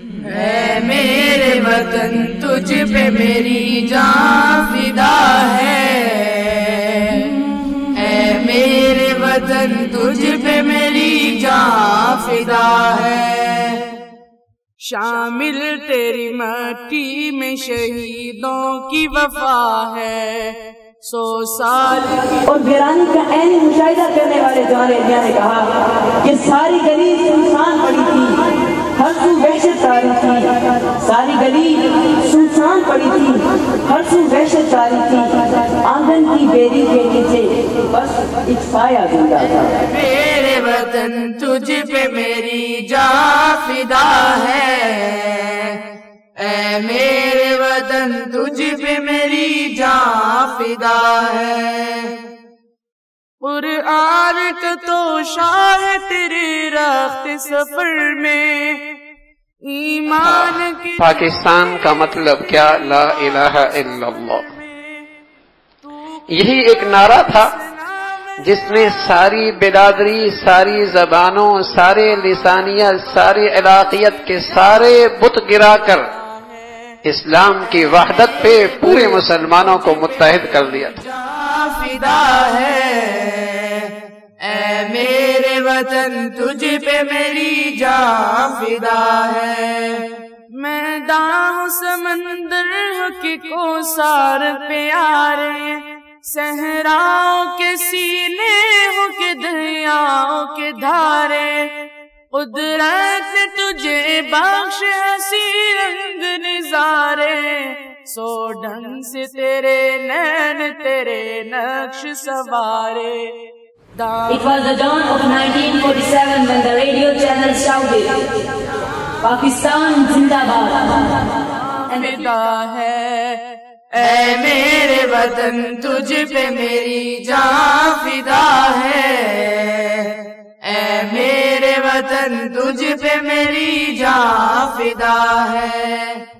اے میرے وطن تجھ پہ میری جان فدا ہے، اے میرے وطن تجھ پہ میری جان فدا ہے۔ شامل تیری مٹی میں شہیدوں کی وفا ہے، 100 سال کی۔ اور ویرانی کا عین مشاہدہ کرنے والے جوان اہلیہ نے کہا کہ ساری گلی سنسان پڑی تھی، ہر سو وحشت تاری تھی، ساری گلی سنسان پڑی تھی، ہر سو وحشت تاری تھی، آنگن کی بیری کے نیچے بس ایک سایہ زندہ تھا۔ میرے وطن تجھ پہ میری جان فدا ہے، اے میرے وطن تجھ پہ میری جان فدا ہے۔ قرآن کا تو شاہ تیرے رخت سفر میں، ایمان کی پاکستان کا مطلب کیا؟ لا الہ الا اللہ۔ یہی ایک نعرہ تھا جس نے ساری برادری، ساری زبانوں، سارے لسانیت، ساری علاقیت کے سارے بت گرا کر اسلام کی وحدت پہ پورے مسلمانوں کو متحد کر دیا تھا۔ فدا ہے، اے میرے وطن تجھ پہ میری جان فدا ہے۔ میدان سمندر کے کوثر پیارے، صحراؤں کے سینے ہو کے دریاؤں کے دھارے، قدرت نے تجھے بخش ہنسی رنگ نظارے، 100 ڈھنگ سے تیرے نین تیرے نقش سوارے۔ It was the dawn of 1947 when the radio channel shouted, Pakistan Zindabad. فدا ہے، اے میرے وطن تجھ پہ میری جان فدا ہے، اے میرے وطن تجھ پہ میری جان فدا ہے۔